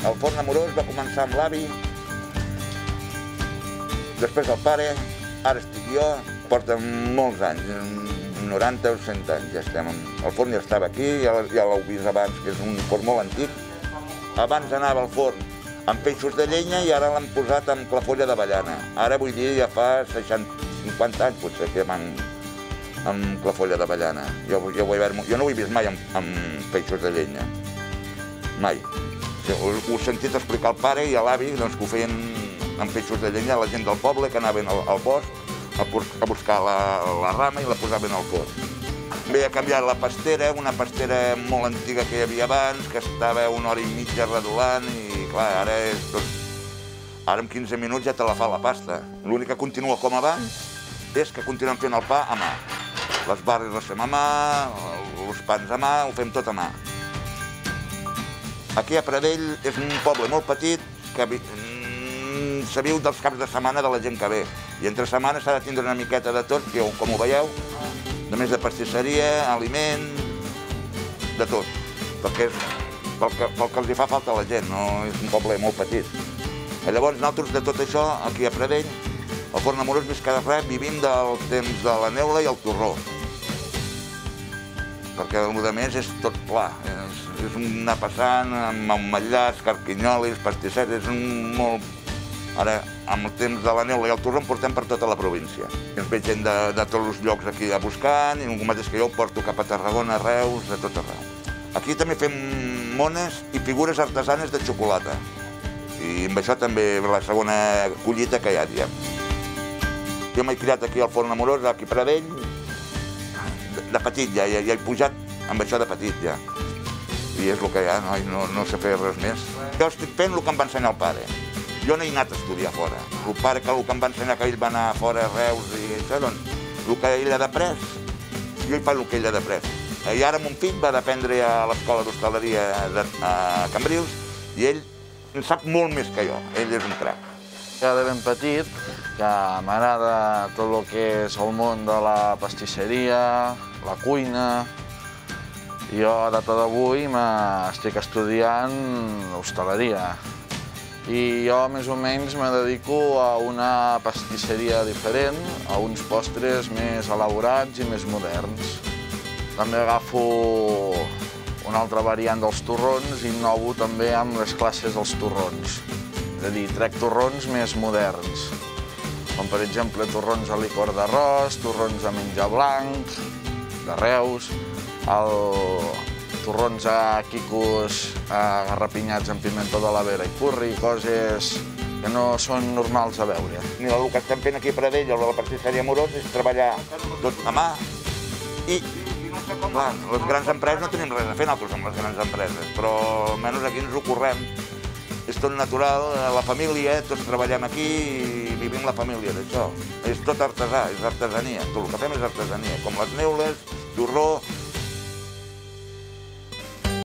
El forn amorós va començar amb l'avi, després el pare, ara estic jo, porta molts anys, 90 o 100 anys ja estem. El forn ja estava aquí, ja l'heu vist abans, que és un forn molt antic. Abans anava al forn amb peixos de llenya i ara l'han posat amb clafolla d'avellana. Ara vull dir, ja fa 50 anys potser que van amb clafolla d'avellana. Jo no ho he vist mai amb peixos de llenya, mai. Ho he sentit explicar al pare i a l'avi que ho feien amb peixos de llenya, la gent del poble que anaven al bosc a buscar la rama i la posaven al forn. Bé, ha canviat la pastera, una pastera molt antiga que hi havia abans, que estava una hora i mitja redolant i, clar, ara és tot... Ara en 15 minuts ja te la fa la pasta. L'únic que continua com abans és que continuem fent el pa a mà. Les barres les fem a mà, els pans a mà, ho fem tot a mà. Aquí a Pradell és un poble molt petit que se viu dels caps de setmana de la gent que ve. I entre setmanes s'ha de tindre una miqueta de tot, que com ho veieu, de més de pastisseria, aliment, de tot, perquè és pel que els hi fa falta a la gent, no és un poble molt petit. Llavors, nosaltres de tot això, aquí a Pradell, al forn amorós més que res, vivim del temps de la neula i el torró. Perquè el que més és tot pla, és anar passant amb ametllats, carquinyolis, pastisseres, és un molt... Ara, amb el temps de la neula i el torró en portem per tota la província. Ens ve gent de tots els llocs aquí a buscant, i el mateix que jo ho porto cap a Tarragona, Reus, de tot arreu. Aquí també fem mones i figures artesanes de xocolata. I amb això també la segona collita que hi ha, diem. Jo m'he criat aquí al forn amorós, aquí a Pradell, de petit ja he pujat amb això de petit ja. I és el que hi ha, no sé fer res més. Jo estic fent el que em va ensenyar el pare. Jo no he anat a estudiar fora. El pare que el que em va ensenyar que ell va anar fora a Reus i això, doncs, el que ell ha d'après, jo hi faig el que ell ha d'après. I ara mon fill va d'aprendre a l'escola d'hostaleria a Cambrils i ell en sap molt més que jo. Ell és un crac. Ja de ben petit, que m'agrada tot el que és el món de la pastisseria, la cuina. Jo, a data d'avui, estic estudiant hostaleria. I jo, més o menys, me dedico a una pastisseria diferent, a uns postres més elaborats i més moderns. També agafo una altra variant dels torrons i innovo també amb les classes dels torrons. És a dir, trec torrons més moderns, com per exemple torrons a licor d'arròs, torrons a menjar blanc, de Reus, torrons a quicos garrapinyats amb pimentó de la vera i curri, coses que no són normals a veure. Mira, el que estem fent aquí a Pradell, a la pastisseria Amorós, és treballar tot a mà i, clar, les grans empreses no tenim res a fer nosaltres amb les grans empreses, però almenys aquí ens ho correm. És tot natural, la família, tots treballem aquí i vivim la família d'això. És tot artesà, és artesania, tot el que fem és artesania, com les neules, torró,